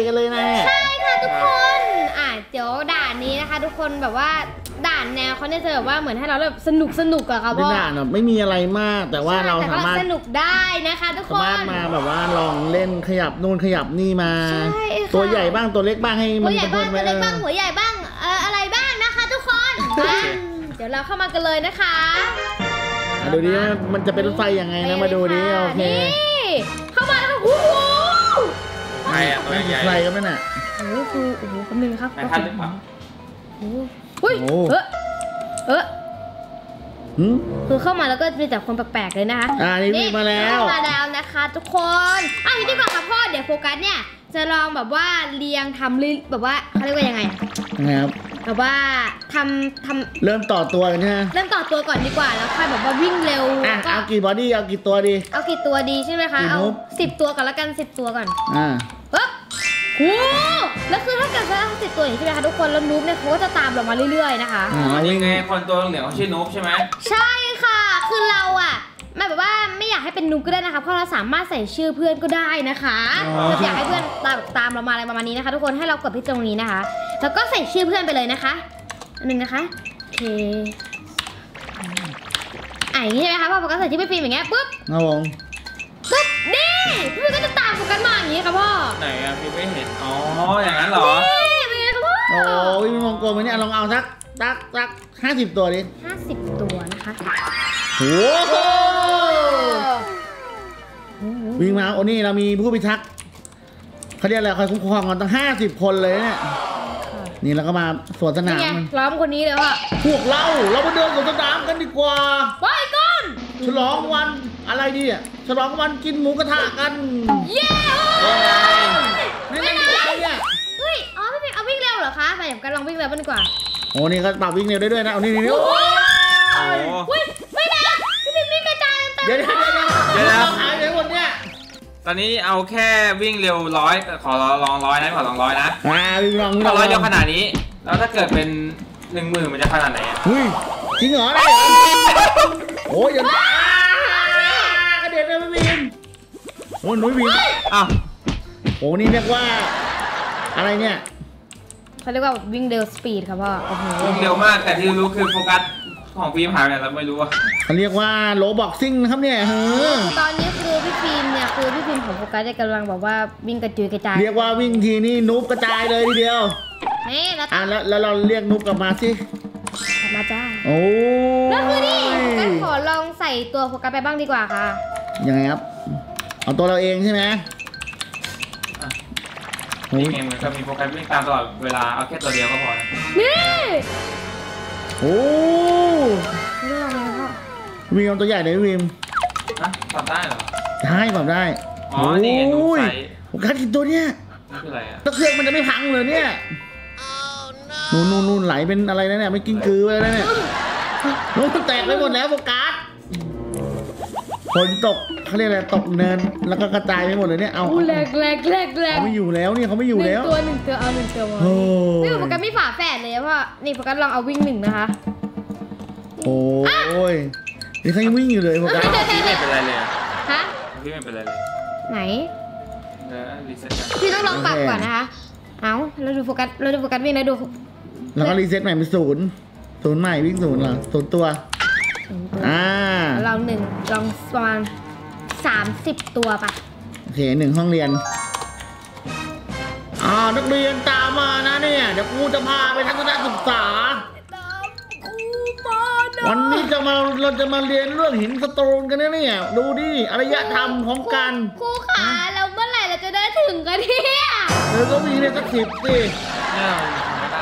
กันเลยนะใช่ค่ะทุกคนเดี๋ยวด่านนี้นะคะทุกคนแบบว่าด่านแนวเขาเนี่ยจะแบบว่าเหมือนให้เราแบบสนุกอะค่ะพ่อด่านไม่มีอะไรมากแต่ว่าเราสามารถสนุกได้นะคะทุกคนสามารถมาแบบว่าลองเล่นขยับนู่นขยับนี่มาตัวใหญ่บ้างตัวเล็กบ้างให้มันตัวใหญ่บ้างตัวเล็กบ้างหัวใหญ่บ้างอะไรบ้างนะคะทุกคนเดี๋ยวเราเข้ามากันเลยนะคะดูดิมันจะเป็นรถไฟยังไงนะมาดูดิโอเคเข้ามาแล้วโอ้โหใครอะตัวใหญ่ใครก็ไม่น่ะโอ้โหคำนึงครับท่านหรือเปล่าคือเข้ามาแล้วก็มีแต่คนแปลกๆเลยนะคะนี่มาแล้วนะคะทุกคนทีนี้ดีกว่าค่ะพ่อเดี๋ยวโฟกัสเนี่ยจะลองแบบว่าเรียงทำแบบว่าเขาเรียกว่ายังไงครับแบบว่าทำเริ่มต่อตัวกันใช่ไหมเริ่มต่อตัวก่อนดีกว่าแล้วค่อยแบบว่าวิ่งเร็วเอากี่บอดี้เอากี่ตัวดีเอากี่ตัวดีใช่ไหมคะเอา10 ตัวก่อนแล้วกัน10 ตัวก่อนปึ๊บโอ้แล้วคือถ้าเกิดว่า10 ตัวอย่างนี้ใช่ไหมคะทุกคนแล้วนู๊บเนี่ยเขาก็จะตามเรามาเรื่อยๆนะคะยังไงคนตัวเหลืองเขาชื่อนู๊บใช่ไหมใช่ค่ะคือเราแบบว่าไม่อยากให้เป็นนู๊บก็ได้นะคะเพราะเราสามารถใส่ชื่อเพื่อนก็ได้นะคะเราอยากให้เพื่อนตามเรามาอะไรประมาณนี้นะคะทุกคนให้เรากดที่ตรงนี้นะคะแล้วก็ใส่ชื่อเพื่อนไปเลยนะคะอันนึงนะคะโอเคอย่างนี้ใช่ไหมคะพอโฟกัสใส่ชื่อพี่ฟิล์มอย่างเงี้ยปุ๊บปุ๊บนี่พี่ฟิล์มก็จะตามโฟกัสมาอย่างนี้ค่ะพ่อไหนอะพี่ไม่เห็นอ๋ออย่างนั้นเหรอนี่ค่ะพ่อโอ้ยมองกลมไหมเนี่ยลองเอาสัก50 ตัวดิ 50 ตัวนะคะโอ้โหวิ่งมาโอ้นี่เรามีผู้พิทักษ์เขาเรียกอะไรคอยคุ้มครองกันตั้ง50 คนเลยเนี่ยนี่เราก็มาสวนสนามล้อมคนนี้เลยว่ะพวกเรามาเดินสวนสนามกันดีกว่าไปกันฉลองวันอะไรดีอ่ะฉลองวันกินหมูกระทะกันเย้ไม่ได้เนี่ยไม่เป็นเอาวิ่งเร็วเหรอคะไปอย่างกันลองวิ่งเร็วกันดีกว่าโอ้นี่ก็ปรับวิ่งเร็วได้ด้วยนะเอานี่ไม่นะพี่ฟิล์มวิ่งกระจายเดี๋ยวหายไปหมดเนี่ยตอนนี้เอาแค่วิ่งเร็ว100ขอลอง100นะขอลอง100นะวิ่งลอง 100เดียวขนาดนี้แล้วถ้าเกิดเป็น10,000มันจะขนาดไหนจริงเหรอได้โอ้ยอย่ากระเด็นเลยไม่บินโอ้นุ้ยบินโอ้นี่เรียกว่าอะไรเนี่ยเขาเรียกว่าวิ่งเร็วสปีดครับพ่อวิ่งเร็วมากแต่ที่รู้คือโฟกัสของฟิล์มหายไปแล้วไม่รู้ว่าเขาเรียกว่าโลบ็อกซิ่งนะครับเนี่ยตอนนี้คือพี่ฟิล์มเนี่ยคือพี่ฟิล์มของโฟกัสกำลังแบบว่าวิ่งกระจุยกระจายเรียกว่าวิ่งทีนี่นุ๊บกระจายเลยทีเดียวนี่แล้วเราเรียกนุ๊บกลับมาสิกลับมาจ้าโอ้แล้วคือนี่กันขอลองใส่ตัวโฟกัสไปบ้างดีกว่าค่ะยังไงครับเอาตัวเราเองใช่ไหมนี่เองมันจะมีโปรแกรมวิ่งตามตลอดเวลาเอาแค่ตัวเดียวก็พอนะนี่โอ้วิมตัวใหญ่เลยวิมปรับได้เหรอได้ปรับได้อ๋อนี่ไงนูใส่โอ้การกินตัวเนี้ยนี่คืออะไรอ่ะตะเครื่องมันจะไม่พังเลยเนี่ยนู่นไหลเป็นอะไรนะเนี่ยไม่กินกือไปแล้วเนี่ยนู่นแตกไปหมดแล้วโฟกัสฝนตกเขาเรียกอะไรตกเนินแล้วก็กระจายไปหมดเลยเนี่ยเอาแหลกเขาไม่อยู่แล้วเนี่ยเขาไม่อยู่แล้ว 1 ตัวเอา1 ตัวมานี่โฟกัสไม่ฝาแฝดเลยเพราะนี่โฟกัสลองเอาวิ่ง1นะคะโอ้ยนี่เขายังวิ่งอยู่เลยโฟกัสพี่ไม่เป็นไรเลยฮะพี่ไม่เป็นไรเลยไหนรีเซ็ตพี่ต้องลองปรับก่อนนะคะเอาเราดูโฟกัสวิ่งแล้วดูแล้วก็รีเซ็ตใหม่เป็น0ใหม่วิ่ง0เหรอ0 ตัวลองประมาณ30 ตัวป่ะโอเค1 ห้องเรียนนักเรียนตามมานะเนี่ยเดี๋ยวครูจะพาไปทัศนศึกษาวันนี้เราจะมาเรียนเรื่องหินสโตนกันนะเนี่ยดูดิอารยธรรมของกันครูขาแล้วเมื่อไหร่เราจะได้ถึงกันเนี่ยก็มีเนี่ยสัก10 สิไม่ได้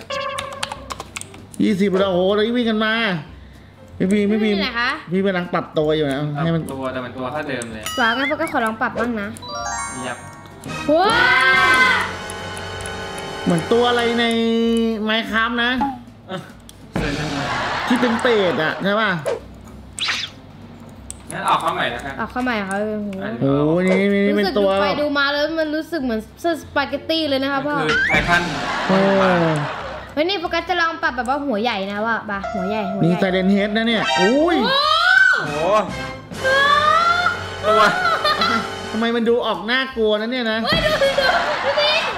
20แล้วโหเราวิ่งกันมาไม่มีพี่กำลังปรับตัวอยู่นะให้มันตัวแต่มันตัวเท่าเดิมเลยฝากงั้นพวกก็ขอลองปรับบ้างนะยับว้าเหมือนตัวอะไรในไมค์คัมนะที่เป็นเป็ดอ่ะใช่ป่ะงั้นออกเข้าใหม่นะครับออกเข้าใหม่เขาโอ้โหนี่เป็นตัวไปดูมาแล้วมันรู้สึกเหมือนสปาเกตตี้เลยนะคะพ่อคือไททันเฮ้ยนี่โฟกัสจะลองปรับแบบว่าหัวใหญ่นะว่าหัวใหญ่มีไซเรนเฮดนะเนี่ยอุ้ยโอ้ตัวทำไมมันดูออกน่ากลัวนะเนี่ยนะดู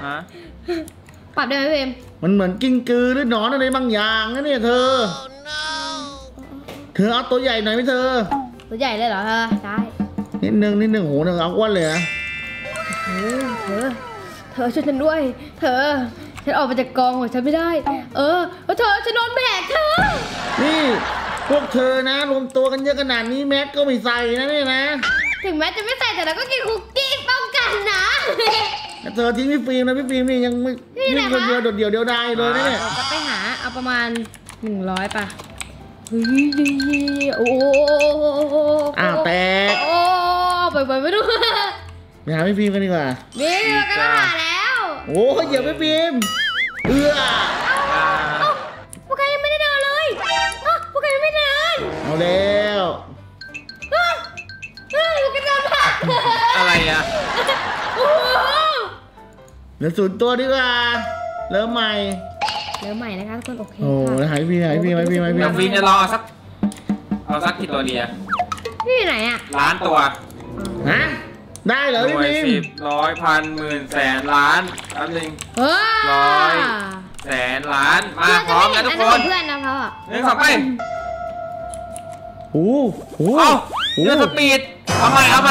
ฮะปรับได้ไหมเบมมันเหมือนกิ้งกือหรือหนอนอะไรบางอย่างนะเนี่ยเธอ เธอเอาตัวใหญ่หน่อยไหมเธอตัวใหญ่เลยเหรอเธอได้นิดนึงโหเธอเอาอ้วนเลยนะเธอช่วยฉันด้วย เธอฉันออกมาจากกองของฉันไม่ได้ เธอฉันโดนแบกเธอนี่พวกเธอนะรวมตัวกันเยอะขนาดนี้แม็กก็ไม่ใส่นะเนี่ยนะถึงแม้จะไม่ใส่แต่เราก็กินคุกกี้ป้องกันนะแต่เธอทิ้งพี่ฟิล์มนะพี่ฟิล์มนี่ยังไม่นี่ไหนวิ่งคนเดียวคะโดดเดี่ยวเดียวดายเลยนะเนี่ยเราก็ไปหาเอาประมาณ100ป่ะเฮ้ยโอ้อ้าวแตกโอ้ไปไม่รู้ไปหาพี่ฟิล์มกันดีกว่านี่เราก็หาแล้วโอ้ยเหยียบพี่ฟิล์มเอื้อพวกแกยังไม่ได้เดินเลยพวกแกยังไม่เดินเอาแล้วพวกแกเดินผ่านอะไรอ่ะโอ้โหเหลือ0 ตัวดีกว่าเริ่มใหม่เริ่มใหม่นะคะทุกคนโอเคโอ้ค่ะหายพี่หายพี่หายพี่หายพี่น้องฟินจะลองเอาสักกี่ตัวดีอะพี่อยู่ไหนอ่ะล้านตัวฮะได้เหรอหพี่น่วยฟิล์ม 10 100 พันหมื่นแสนล้านแป๊บนึงว้าแสนล้านมาพร้อมนะทุกคนเพื่อนนะเขาอ่ะ 1 2 ไปโอ้โหเอ้าเรือสปีดเอาใหม่เอา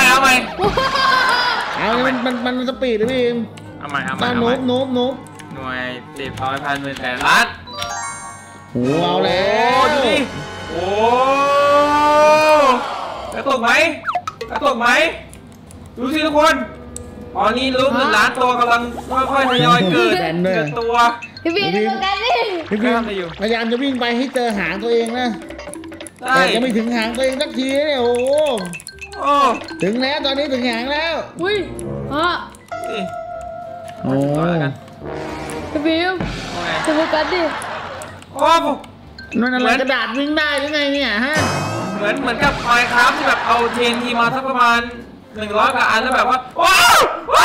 มันสปีดนะพี่ฟิล์มเอาใหม่ตาโนบหน่วย10 100 พันหมื่นแสนล้านโอ้เอาแล้วโอ้ดูดิโอ้กระตุกไหมดูสิทุกคนตอนนี้รู้1 ล้านตัวกำลังค่อยๆทยอยเกิดตัวพี่บีดูกันดิพี่ฟิล์มพยายามจะวิ่งไปให้เจอหางตัวเองนะได้แต่จะไม่ถึงหางตัวเองสักทีเนี่ยโอ้โหโอ้ถึงแล้วตอนนี้ถึงหางแล้วอุ้ยพ่อนี่โอ้แล้วกันพี่บีมว่าไงดูกันดิโอ้นั่นอะไรกระดาษวิ่งได้หรือไงเนี่ยฮะเหมือนกับไมค์ครับที่แบบเอาเทนทีมาสักประมาณ100กว่าอันแล้วแบบว่าว้าว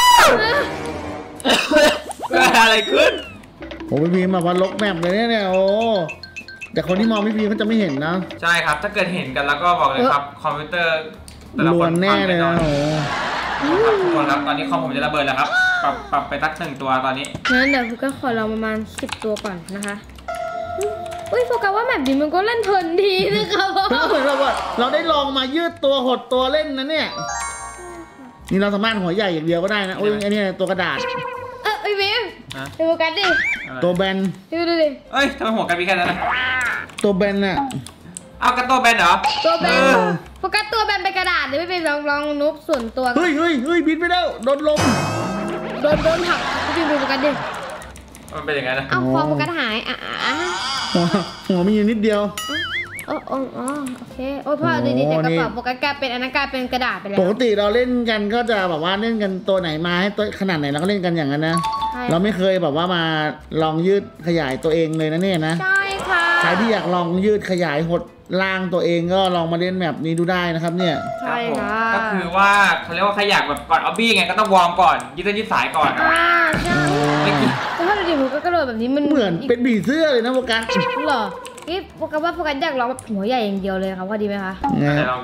เกิดอะไรขึ้นโอ้พี่ฟิล์มแบบว่าลกแมปเลยเนี่ยโอ้แต่คนที่มองพี่ฟิล์มเขาจะไม่เห็นนะใช่ครับถ้าเกิดเห็นกันแล้วก็บอกเลยครับคอมพิวเตอร์แต่ละลควน นแน่เลยนะโอ้ครับทุกคนครับตอนนี้คอมผมจะระเบิดแล้วครับปรับไปสัก1 ตัวตอนนี้งั้นเดี๋ยวพวกก็ขอลองประมาณ10 ตัวก่อนนะคะอุ้ยโฟกัสว่าแบบนี้มันก็เล่นเพลินดีนะคะพ่อเหมือนเราว่าเราได้ลองมายืดตัวหดตัวเล่นนะเนี่ยนี่เราสามารถหัวใหญ่อย่างเดียวก็ได้นะโอ้ยอันนี้ตัวกระดาษพี่บีมฮะดูโฟกัสดิตัวแบนดูดิเอ้ยทำไมหัวกันมีแค่นั้นนะตัวแบนน่ะเอากระตัวแบนเหรอตัวแบนเออโฟกัสตัวแบนเป็นกระดาษเดี๋ยวพี่บีมลองนุบส่วนตัวเฮ้ยบินไปแล้วโดนลมโดนหักพี่บีมดูโฟกัสดิมันเป็นอย่างนั้นนะเอ้าพอโฟกัสหายหัวมีอยู่นิดเดียวอ๋อโอเคโอ้ยพ่อดีๆแต่กระเป๋าโฟกัสกลายเป็นอันนั้นกลายเป็นกระดาษไปแล้วปกติเราเล่นกันก็จะแบบว่าเล่นกันตัวไหนมาให้ตัวขนาดไหนเราก็เล่นกันอย่างนั้นนะใช่เราไม่เคยแบบว่ามาลองยืดขยายตัวเองเลยนะเนี่ยนะใช่ค่ะใครที่อยากลองยืดขยายหดล่างตัวเองก็ลองมาเล่นแบบนี้ดูได้นะครับเนี่ยใช่ค่ะก็คือว่าเขาเรียกว่าใครอยากแบบก่อนออบบี้ไงก็ต้องวอร์มก่อนยืดเส้นยืดสายก่อนใช่แล้วถ้าดูดิผมก็กระโดดแบบนี้มันเหมือนเป็นผีเสื้อเลยนะโฟกัสเหรอนี่โฟกัสว่าโฟกัสอยากลองแบบหัวใหญ่อย่างเดียวเลยครับพอดีไหมคะนะเดี๋ยวลองดู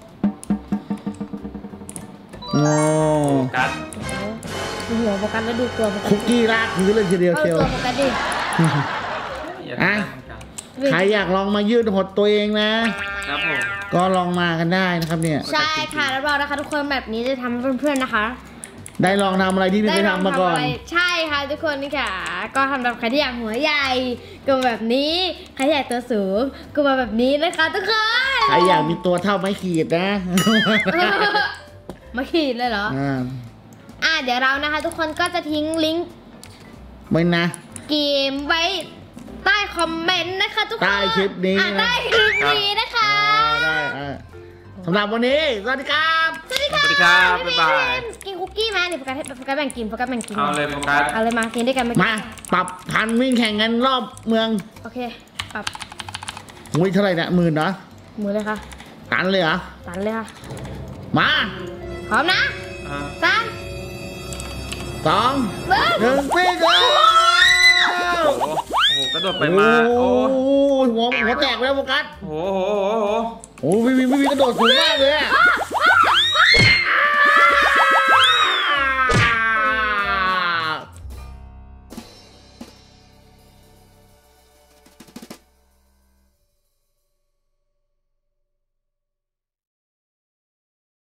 โอ้กัดดูหัวโฟกัสแล้วดูตัวโฟกัสคุกกี้ลากพื้นเลยทีเดียวเอาเชียวตัวโฟกัสดิอ่ะ ใครอยากลองมายืดหดตัวเองนะครับผมก็ลองมากันได้นะครับเนี่ยใช่ค่ะแล้วเรานะคะทุกคนแบบนี้จะทำให้เพื่อนๆนะคะได้ลองทำอะไรที่ไม่เคยทำมาก่อนได้ลงทำะไรใช่ค่ะทุกคนนี่ค่ะ ก็ทำแบบใครที่อยากหัวใหญ่ก็แบบนี้ใครที่อยากตัวสูงก็มาแบบนี้นะคะทุกคนใครอยากมีตัวเท่าไม้ขีดนะมาขีดเลยเหรอ เดี๋ยวเรานะคะทุกคนก็จะทิ้งลิงก์ไม่นะเกมไว้ใต้คอมเมนต์นะคะทุกคนใต้คลิปนี้นะใต้คลิปนี้นะคะได้สำหรับวันนี้สวัสดีครับสวัสดีค่ะสวัสดีครับบ๊ายบายกินคุกกี้ไหมเดี๋ยวโฟกัสแบ่งกินโฟกัสแบ่งกินเอาเลยโฟกัสเอาเลยมากินด้วยกันมาปรับพันวิ่งแข่งกันรอบเมืองโอเคปรับอุ้ยเท่าไหร่เนี่ย10,000เหรอมือเลยค่ะตันเลยเหรอตันเลยค่ะมาพร้อมนะอ่า 3 2 1วิ่งเลยโอ้โหกระโดดไปมาโอ้โอ้หัวแตกไปแล้วโฟกัสโหโอ้พี่กระโดดสูงมากเลยอะพ่อ